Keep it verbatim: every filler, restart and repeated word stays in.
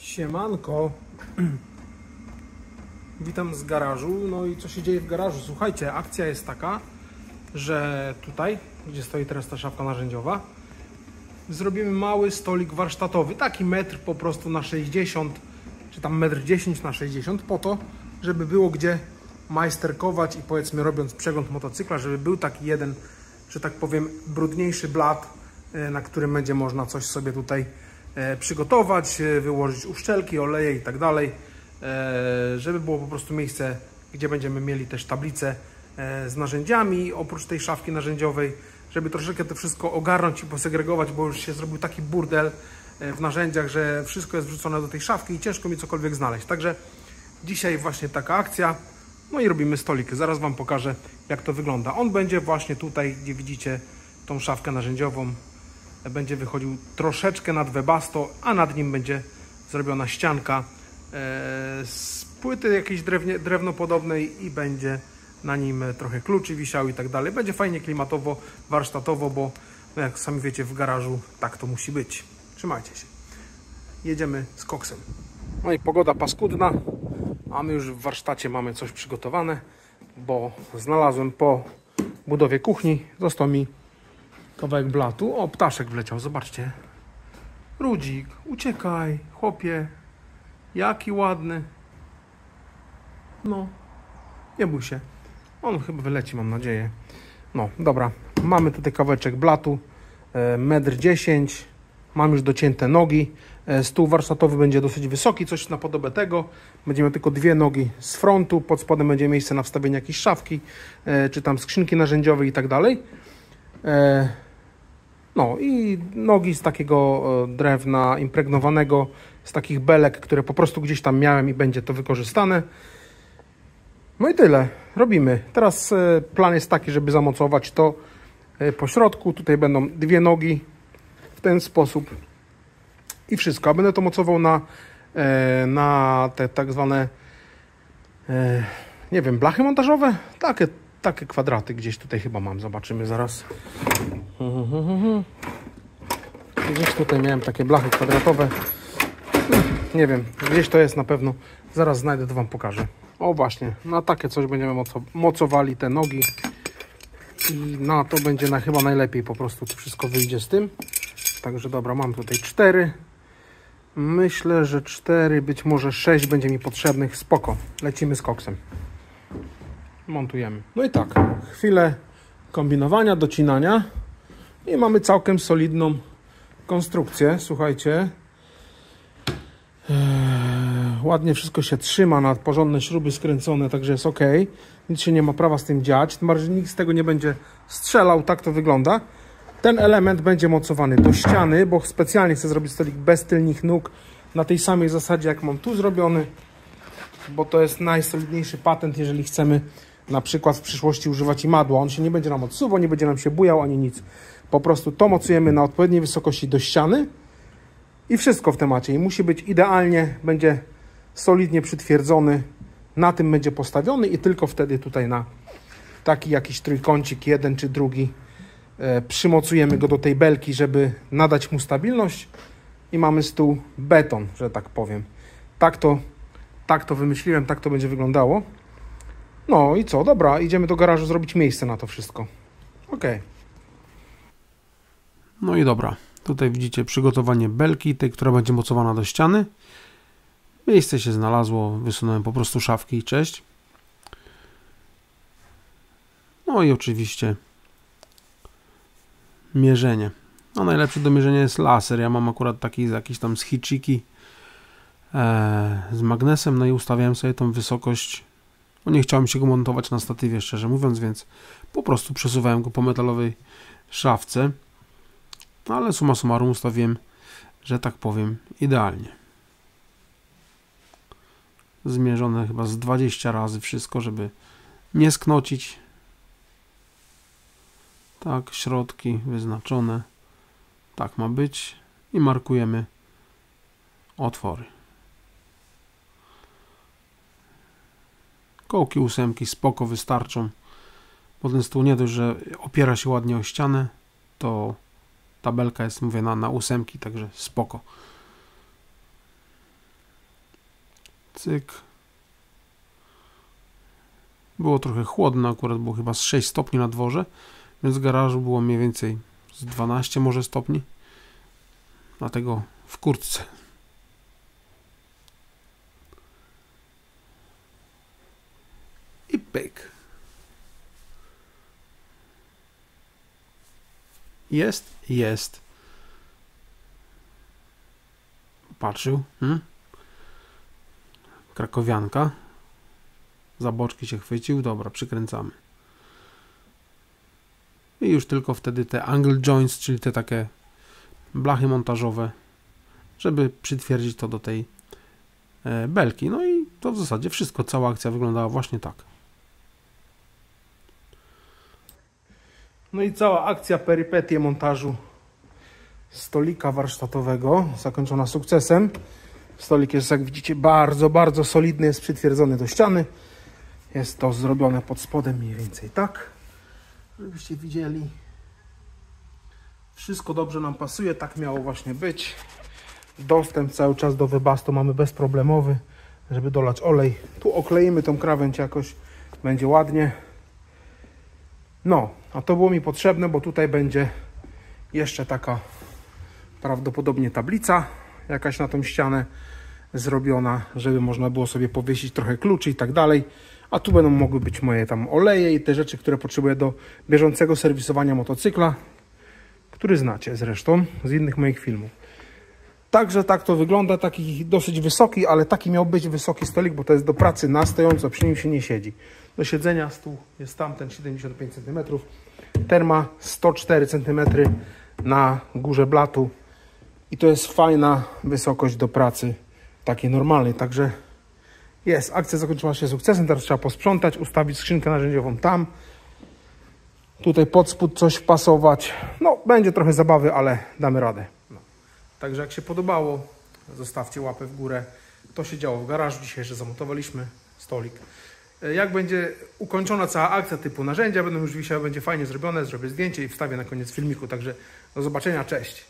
Siemanko. Witam z garażu. No i co się dzieje w garażu? Słuchajcie, akcja jest taka, że tutaj, gdzie stoi teraz ta szafka narzędziowa, zrobimy mały stolik warsztatowy, taki metr po prostu na sześćdziesiąt, czy tam metr dziesięć na sześćdziesiąt, po to, żeby było gdzie majsterkować i powiedzmy robiąc przegląd motocykla, żeby był taki jeden, że tak powiem, brudniejszy blat, na którym będzie można coś sobie tutaj przygotować, wyłożyć uszczelki, oleje i tak dalej, żeby było po prostu miejsce, gdzie będziemy mieli też tablicę z narzędziami oprócz tej szafki narzędziowej, żeby troszeczkę to wszystko ogarnąć i posegregować, bo już się zrobił taki burdel w narzędziach, że wszystko jest wrzucone do tej szafki i ciężko mi cokolwiek znaleźć. Także dzisiaj właśnie taka akcja. No i robimy stolik. Zaraz Wam pokażę, jak to wygląda. On będzie właśnie tutaj, gdzie widzicie tą szafkę narzędziową. Będzie wychodził troszeczkę nad webasto, a nad nim będzie zrobiona ścianka z płyty jakiejś drewnie, drewnopodobnej i będzie na nim trochę kluczy wisiał i tak dalej. Będzie fajnie klimatowo, warsztatowo, bo no jak sami wiecie, w garażu tak to musi być. Trzymajcie się. Jedziemy z koksem. No i pogoda paskudna, a my już w warsztacie mamy coś przygotowane, bo znalazłem po budowie kuchni, został mi kawałek blatu. O, ptaszek wleciał, zobaczcie. Rudzik, uciekaj, chłopie. Jaki ładny. No, nie bój się. On chyba wyleci, mam nadzieję. No, dobra. Mamy tutaj kawałeczek blatu, metr dziesięć. Mam już docięte nogi. Stół warsztatowy będzie dosyć wysoki, coś na podobę tego. Będziemy tylko dwie nogi z frontu. Pod spodem będzie miejsce na wstawienie jakiejś szafki, czy tam skrzynki narzędziowej i tak dalej. No i nogi z takiego drewna impregnowanego, z takich belek, które po prostu gdzieś tam miałem i będzie to wykorzystane. No i tyle. Robimy. Teraz plan jest taki, żeby zamocować to po środku. Tutaj będą dwie nogi w ten sposób i wszystko. A będę to mocował na, na te tak zwane, nie wiem, blachy montażowe? Takie, takie kwadraty gdzieś tutaj chyba mam. Zobaczymy zaraz. Gdzieś tutaj miałem takie blachy kwadratowe. Nie wiem, gdzieś to jest na pewno. Zaraz znajdę, to Wam pokażę. O właśnie, na takie coś będziemy moco mocowali te nogi. I na to będzie na, chyba najlepiej po prostu to wszystko wyjdzie z tym. Także dobra, mam tutaj cztery. Myślę, że cztery, być może sześć będzie mi potrzebnych. Spoko, lecimy z koksem. Montujemy. No i tak, chwilę kombinowania, docinania. I mamy całkiem solidną konstrukcję. Słuchajcie. Eee, ładnie wszystko się trzyma, na porządne śruby skręcone, także jest ok. Nic się nie ma prawa z tym dziać. Tym bardziej nikt z tego nie będzie strzelał, tak to wygląda. Ten element będzie mocowany do ściany, bo specjalnie chcę zrobić stolik bez tylnych nóg na tej samej zasadzie, jak mam tu zrobiony, bo to jest najsolidniejszy patent, jeżeli chcemy na przykład w przyszłości używać imadła. On się nie będzie nam odsuwał, nie będzie nam się bujał ani nic. Po prostu to mocujemy na odpowiedniej wysokości do ściany i wszystko w temacie. I musi być idealnie, będzie solidnie przytwierdzony, na tym będzie postawiony i tylko wtedy tutaj na taki jakiś trójkącik, jeden czy drugi, e, przymocujemy go do tej belki, żeby nadać mu stabilność i mamy stół beton, że tak powiem. Tak to, tak to wymyśliłem, tak to będzie wyglądało. No i co? Dobra, idziemy do garażu zrobić miejsce na to wszystko. Ok. No i dobra. Tutaj widzicie przygotowanie belki, tej, która będzie mocowana do ściany. Miejsce się znalazło, wysunąłem po prostu szafki i cześć. No i oczywiście mierzenie. No najlepsze do mierzenia jest laser. Ja mam akurat taki jakiś tam z Hitchiki e, z magnesem, no i ustawiałem sobie tą wysokość. No nie chciałem się go montować na statywie, szczerze mówiąc, więc po prostu przesuwałem go po metalowej szafce. No ale summa summarum ustawiłem, że tak powiem, idealnie. Zmierzone chyba z dwadzieścia razy wszystko, żeby nie sknocić. Tak, środki wyznaczone. Tak ma być. I markujemy otwory. Kołki ósemki spoko wystarczą. Bo ten stół nie dość, że opiera się ładnie o ścianę, to tabelka jest, mówię, na, na ósemki, także spoko. Cyk. Było trochę chłodno, akurat było chyba z sześć stopni na dworze, więc w garażu było mniej więcej z dwanaście może stopni. Dlatego w kurtce. I pyk. Jest? Jest. Patrzył. Hmm? Krakowianka. Za boczki się chwycił. Dobra, przykręcamy. I już tylko wtedy te angle joints, czyli te takie blachy montażowe, żeby przytwierdzić to do tej e, belki. No i to w zasadzie wszystko. Cała akcja wyglądała właśnie tak. No i cała akcja, perypetie montażu stolika warsztatowego zakończona sukcesem. Stolik jest, jak widzicie, bardzo, bardzo solidny, jest przytwierdzony do ściany. Jest to zrobione pod spodem mniej więcej tak, żebyście widzieli. Wszystko dobrze nam pasuje, tak miało właśnie być. Dostęp cały czas do webastu mamy bezproblemowy, żeby dolać olej. Tu okleimy tą krawędź jakoś, będzie ładnie. No, a to było mi potrzebne, bo tutaj będzie jeszcze taka prawdopodobnie tablica jakaś na tą ścianę zrobiona, żeby można było sobie powiesić trochę kluczy i tak dalej. A tu będą mogły być moje tam oleje i te rzeczy, które potrzebuję do bieżącego serwisowania motocykla, który znacie zresztą z innych moich filmów. Także tak to wygląda, taki dosyć wysoki, ale taki miał być wysoki stolik, bo to jest do pracy na stojąco, przy nim się nie siedzi. Do siedzenia stół jest tamten siedemdziesiąt pięć centymetrów, terma sto cztery centymetry na górze blatu i to jest fajna wysokość do pracy takiej normalnej, także jest, akcja zakończyła się sukcesem, teraz trzeba posprzątać, ustawić skrzynkę narzędziową tam, tutaj pod spód coś wpasować, no będzie trochę zabawy, ale damy radę. No. Także jak się podobało, zostawcie łapę w górę, to się działo w garażu, dzisiaj jeszcze zamontowaliśmy stolik. Jak będzie ukończona cała akcja typu narzędzia, będą już wisiały, będzie fajnie zrobione, zrobię zdjęcie i wstawię na koniec filmiku, także do zobaczenia, cześć!